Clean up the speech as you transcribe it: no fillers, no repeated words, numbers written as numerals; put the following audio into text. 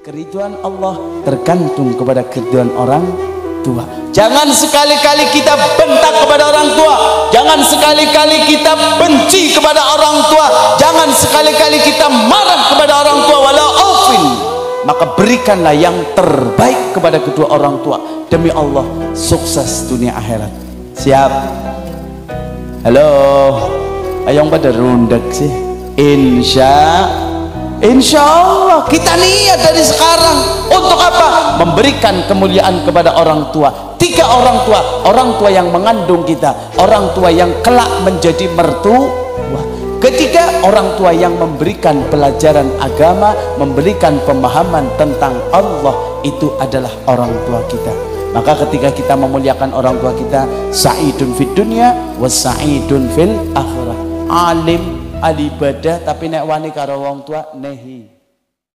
Keriduan Allah tergantung kepada keriduan orang tua. Jangan sekali-kali kita bentak kepada orang tua, jangan sekali-kali kita benci kepada orang tua, jangan sekali-kali kita marah kepada orang tua. Walau aufin, maka berikanlah yang terbaik kepada kedua orang tua. Demi Allah, sukses dunia akhirat. Siap? Halo, ayo pada rundak sih. Insya Allah kita niat dari sekarang untuk apa? Memberikan kemuliaan kepada orang tua. 3 orang tua yang mengandung kita, orang tua yang kelak menjadi mertua. Ketiga, orang tua yang memberikan pelajaran agama, memberikan pemahaman tentang Allah, itu adalah orang tua kita. Maka ketika kita memuliakan orang tua kita, sa'idun fid dunya wa sa'idun fil akhirah. Alim, alibadah, tapi nek wani karo wong tua nehi.